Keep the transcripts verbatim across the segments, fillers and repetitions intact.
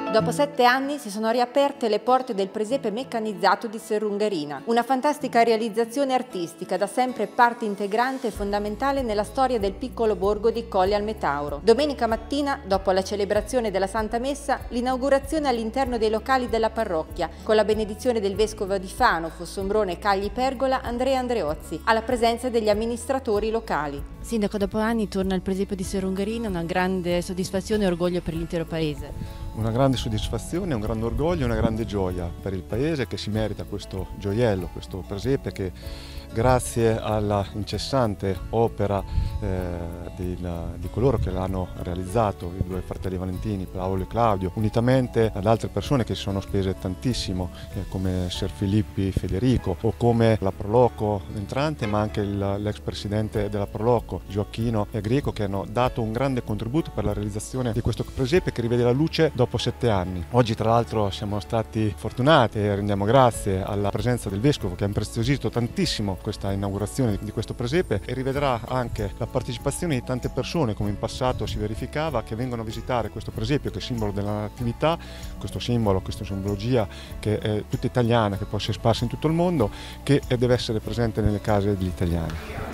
Dopo sette anni si sono riaperte le porte del presepe meccanizzato di Serrungherina, una fantastica realizzazione artistica da sempre parte integrante e fondamentale nella storia del piccolo borgo di Colli al Metauro. Domenica mattina, dopo la celebrazione della Santa Messa, l'inaugurazione all'interno dei locali della parrocchia, con la benedizione del vescovo di Fano, Fossombrone, Cagli Pergola, Andrea Andreozzi, alla presenza degli amministratori locali. Sindaco, dopo anni torna il presepe di Serrungherina, una grande soddisfazione e orgoglio per l'intero paese. Una grande soddisfazione, un grande orgoglio e una grande gioia per il paese che si merita questo gioiello, questo presepe che grazie alla incessante opera eh, di, di coloro che l'hanno realizzato, i due fratelli Valentini, Paolo e Claudio, unitamente ad altre persone che si sono spese tantissimo eh, come Ser Filippi Federico o come la Proloco entrante, ma anche l'ex presidente della Proloco Gioacchino Greco, che hanno dato un grande contributo per la realizzazione di questo presepe che rivede la luce dopo sette anni. Oggi tra l'altro siamo stati fortunati e rendiamo grazie alla presenza del Vescovo che ha impreziosito tantissimo questa inaugurazione di questo presepe e rivedrà anche la partecipazione di tante persone, come in passato si verificava, che vengono a visitare questo presepio che è simbolo della natività, questo simbolo, questa simbologia che è tutta italiana, che può essere sparsa in tutto il mondo, che deve essere presente nelle case degli italiani.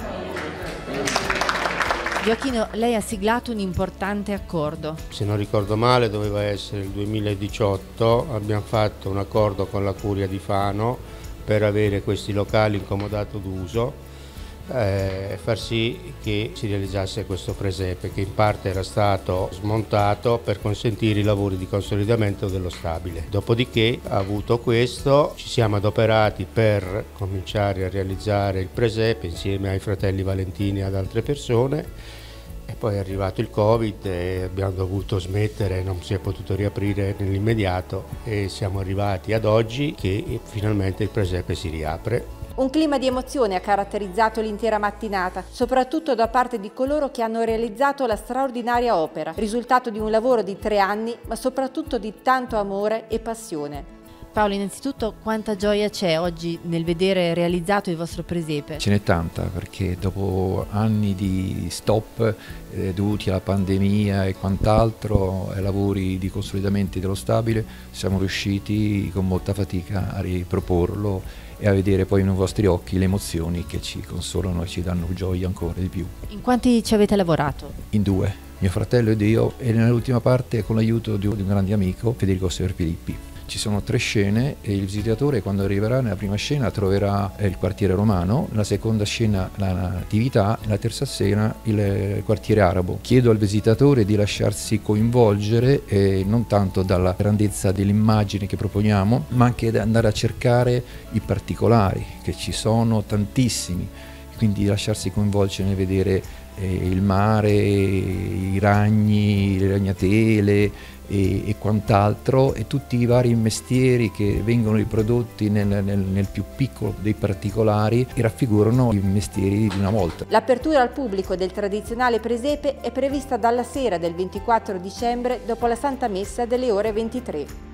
Gioacchino, lei ha siglato un importante accordo. Se non ricordo male doveva essere il duemiladiciotto, abbiamo fatto un accordo con la Curia di Fano per avere questi locali in comodato d'uso e eh, far sì che si realizzasse questo presepe che in parte era stato smontato per consentire i lavori di consolidamento dello stabile. Dopodiché, avuto questo, ci siamo adoperati per cominciare a realizzare il presepe insieme ai fratelli Valentini e ad altre persone. E poi è arrivato il Covid e abbiamo dovuto smettere, non si è potuto riaprire nell'immediato e siamo arrivati ad oggi che finalmente il presepe si riapre. Un clima di emozione ha caratterizzato l'intera mattinata, soprattutto da parte di coloro che hanno realizzato la straordinaria opera, risultato di un lavoro di tre anni, ma soprattutto di tanto amore e passione. Paolo, innanzitutto quanta gioia c'è oggi nel vedere realizzato il vostro presepe? Ce n'è tanta, perché dopo anni di stop eh, dovuti alla pandemia e quant'altro, ai lavori di consolidamento dello stabile, siamo riusciti con molta fatica a riproporlo e a vedere poi nei vostri occhi le emozioni che ci consolano e ci danno gioia ancora di più. In quanti ci avete lavorato? In due, mio fratello ed io, e nell'ultima parte con l'aiuto di un grande amico, Federico Ser Filippi. Ci sono tre scene e il visitatore quando arriverà nella prima scena troverà il quartiere romano, nella seconda scena la natività, nella terza scena il quartiere arabo. Chiedo al visitatore di lasciarsi coinvolgere eh, non tanto dalla grandezza delle immagini che proponiamo, ma anche da andare a cercare i particolari, che ci sono tantissimi, quindi lasciarsi coinvolgere nel vedere eh, il mare, i ragni, le ragnatele, E, e quant'altro, e tutti i vari mestieri che vengono riprodotti nel, nel, nel più piccolo dei particolari e raffigurano i mestieri di una volta. L'apertura al pubblico del tradizionale presepe è prevista dalla sera del ventiquattro dicembre dopo la Santa Messa delle ore ventitré.